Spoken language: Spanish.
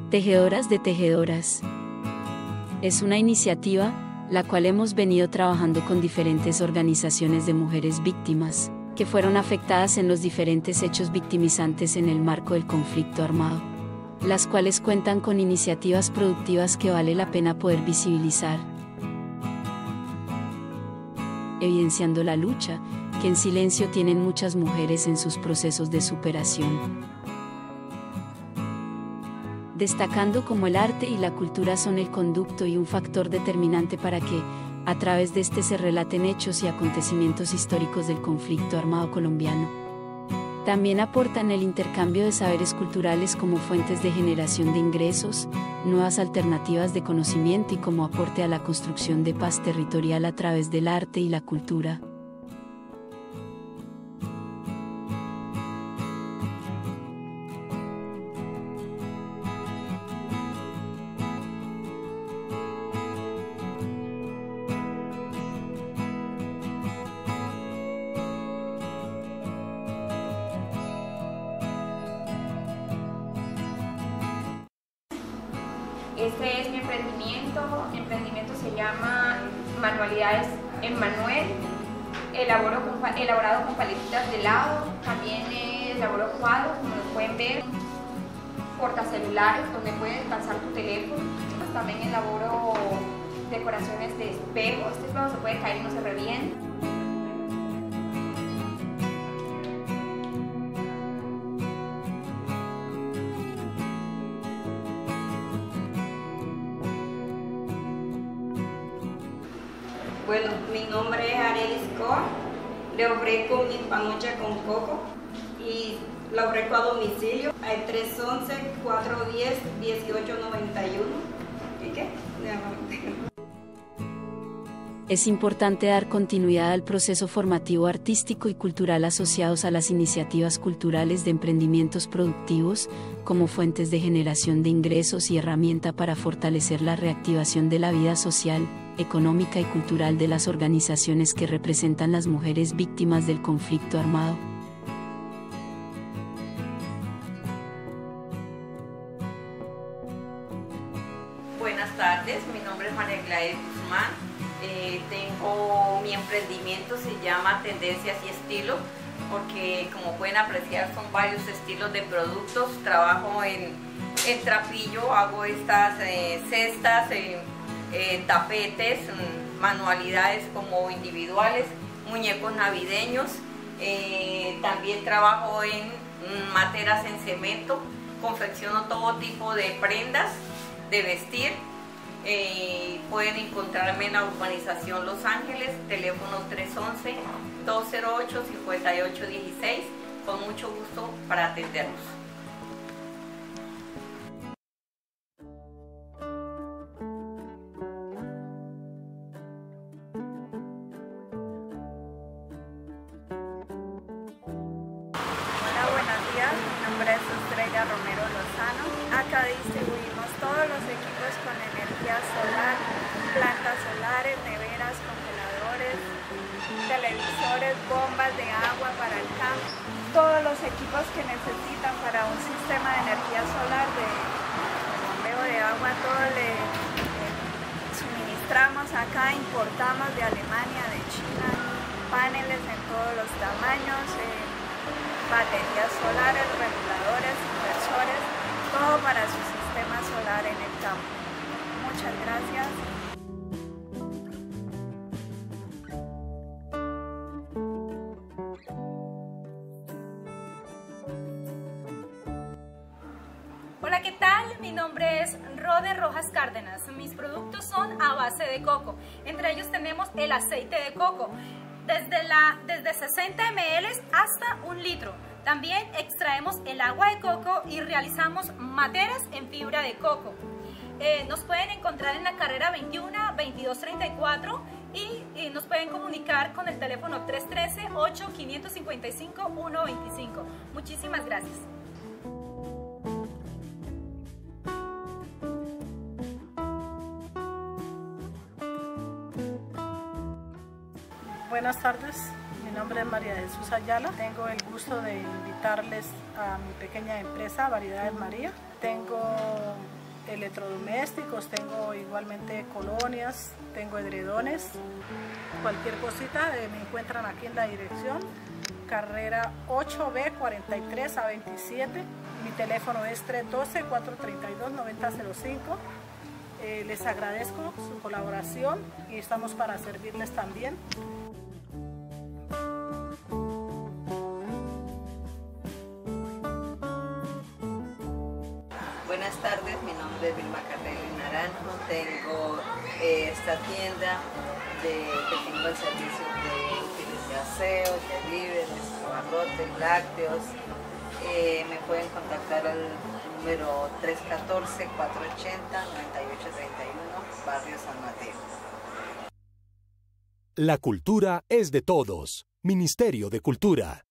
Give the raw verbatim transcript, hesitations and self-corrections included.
Tejedoras de Tejedoras. Es una iniciativa, la cual hemos venido trabajando con diferentes organizaciones de mujeres víctimas, que fueron afectadas en los diferentes hechos victimizantes en el marco del conflicto armado, las cuales cuentan con iniciativas productivas que vale la pena poder visibilizar, evidenciando la lucha que en silencio tienen muchas mujeres en sus procesos de superación. Destacando cómo el arte y la cultura son el conducto y un factor determinante para que, a través de este, se relaten hechos y acontecimientos históricos del conflicto armado colombiano. También aportan el intercambio de saberes culturales como fuentes de generación de ingresos, nuevas alternativas de conocimiento y como aporte a la construcción de paz territorial a través del arte y la cultura. Este es mi emprendimiento, mi emprendimiento se llama Manualidades Emmanuel, elaboro con, elaborado con paletitas de helado, también elaboro cuadros, como los pueden ver, portacelulares donde puedes descansar tu teléfono, también elaboro decoraciones de espejo, este espejo se puede caer y no se revienta. Bueno, mi nombre es Arelis Coa, le ofrezco mi panocha con coco y la ofrezco a domicilio al tres once, cuatro diez, dieciocho noventa y uno. ¿Y qué? Es importante dar continuidad al proceso formativo artístico y cultural asociados a las iniciativas culturales de emprendimientos productivos, como fuentes de generación de ingresos y herramienta para fortalecer la reactivación de la vida social, económica y cultural de las organizaciones que representan las mujeres víctimas del conflicto armado. Buenas tardes, mi nombre es María Gladys Guzmán. Eh, tengo mi emprendimiento, se llama Tendencias y Estilos, porque como pueden apreciar son varios estilos de productos. Trabajo en, en trapillo, hago estas eh, cestas, eh, eh, tapetes, manualidades como individuales, muñecos navideños. Eh, también trabajo en materas en cemento, confecciono todo tipo de prendas de vestir. Eh, pueden encontrarme en la urbanización Los Ángeles, teléfono tres once, dos cero ocho, cinco ocho uno seis, con mucho gusto para atenderlos. Hola, buenos días, mi nombre es Estrella Romero Lozano. Acá distribuimos todos los equipos con energía solar, plantas solares, neveras, congeladores, televisores, bombas de agua para el campo, todos los equipos que necesitan para un sistema de energía solar, de bombeo de agua, todo le, le suministramos acá, importamos de Alemania, de China, paneles en todos los tamaños, eh, baterías solares, reguladores, inversores, todo para su sistema solar en el campo. Muchas gracias. Hola, ¿qué tal? Mi nombre es Rode Rojas Cárdenas. Mis productos son a base de coco. Entre ellos tenemos el aceite de coco, desde, la, desde sesenta mililitros hasta un litro. También extraemos el agua de coco y realizamos materas en fibra de coco. Eh, nos pueden encontrar en la carrera veintiuno, veintidós treinta y cuatro y, y nos pueden comunicar con el teléfono tres uno tres, ocho cinco cinco cinco, uno dos cinco. Muchísimas gracias. Buenas tardes, mi nombre es María de Jesús Ayala. Tengo el gusto de invitarles a mi pequeña empresa Variedades María. Tengo electrodomésticos, tengo igualmente colonias, tengo edredones, cualquier cosita eh, me encuentran aquí en la dirección carrera ocho B cuarenta y tres a veintisiete. Mi teléfono es tres uno dos, cuatro tres dos, nueve cero cero cinco. Eh, les agradezco su colaboración y estamos para servirles también. Buenas tardes, mi nombre es Vilma Carrero Naranjo, tengo eh, esta tienda de, que tengo el servicio de útiles de aseo, deliveries, abarrotes, lácteos. Eh, me pueden contactar al número tres uno cuatro, cuatro ocho cero, nueve ocho tres uno, Barrio San Mateo. La cultura es de todos. Ministerio de Cultura.